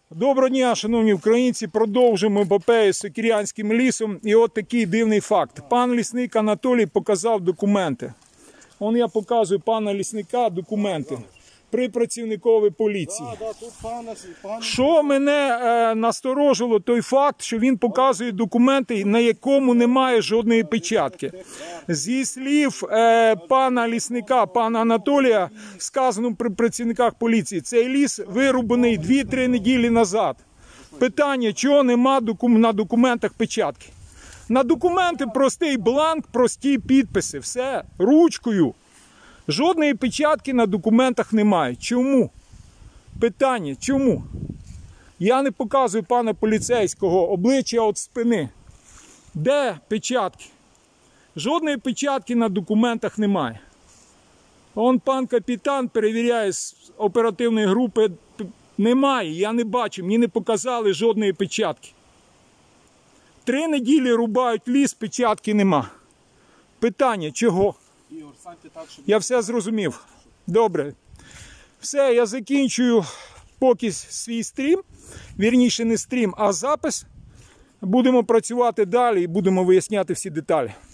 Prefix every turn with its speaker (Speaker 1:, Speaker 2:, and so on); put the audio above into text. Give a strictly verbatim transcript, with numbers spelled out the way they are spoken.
Speaker 1: Доброго дня, шановні українці, продовжуємо епопею з Сокирянським лісом. І от такий дивний факт. Пан лісник Анатолій показав документи. Он я показую пана лісника документи при працівниковій поліції. Що мене е, насторожило, той факт, що він показує документи, на якому немає жодної печатки. Зі слів е, пана лісника, пана Анатолія, сказано при працівниках поліції, цей ліс вирубаний дві-три неділі назад. Питання, чого нема докум... на документах печатки? На документи простий бланк, прості підписи, все, ручкою. Жодної печатки на документах немає. Чому? Питання, чому? Я не показую пана поліцейського обличчя від спини. Де печатки? Жодної печатки на документах немає. Он пан капітан перевіряє з оперативної групи. Немає, я не бачу, мені не показали жодної печатки. Три неділі рубають ліс, печатки нема. Питання, чого? Я все зрозумів. Добре. Все, я закінчую поки свій стрім. Вірніше не стрім, а запис. Будемо працювати далі і будемо виясняти всі деталі.